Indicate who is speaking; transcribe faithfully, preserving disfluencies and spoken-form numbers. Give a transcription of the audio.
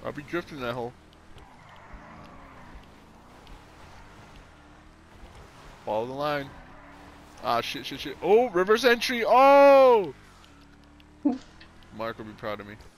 Speaker 1: I'll be drifting that hole. Follow the line. Ah, shit, shit, shit. Oh, reverse entry. Oh! Mark will be proud of me.